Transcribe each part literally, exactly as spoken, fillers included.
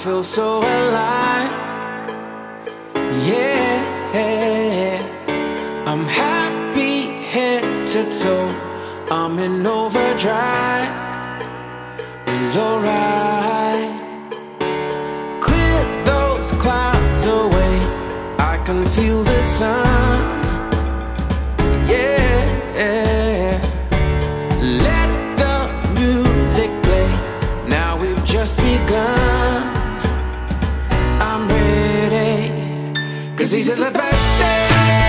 feel so alive. Yeah, I'm happy head to toe. I'm in overdrive. Well, alright. Clear those clouds away. I can feel the sun. Yeah, let the music play. Now we've just begun. I'm ready, 'cause these are the best days.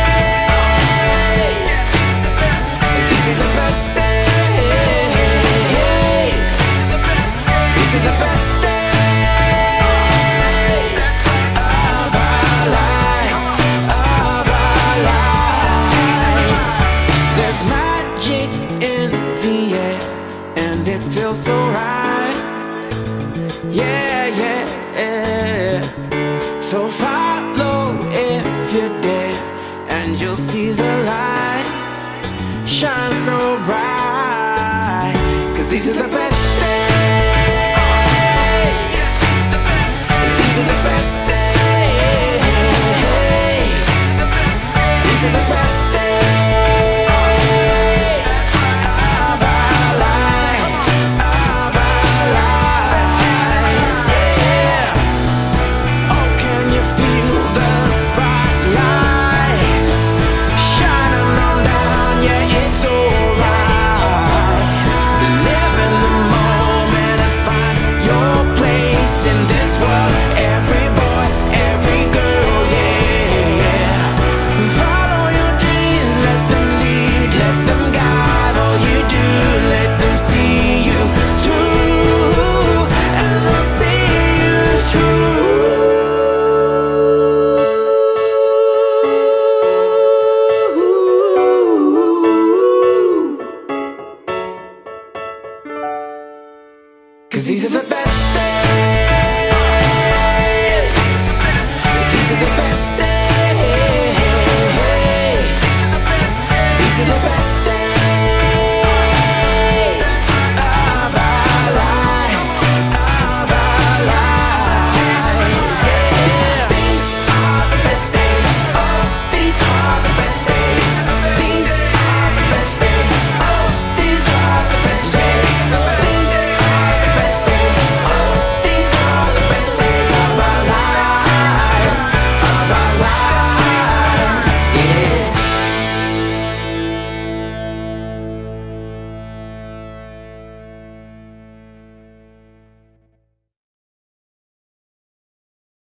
Yes, these are the best days. These are the best days. These are the best days. These are the best days. That's right. Of our lives, of our lives. There's magic in the air, and it feels so right. Yeah, yeah. So follow if you dare, and you'll see the light shine so bright. 'Cause these are the best.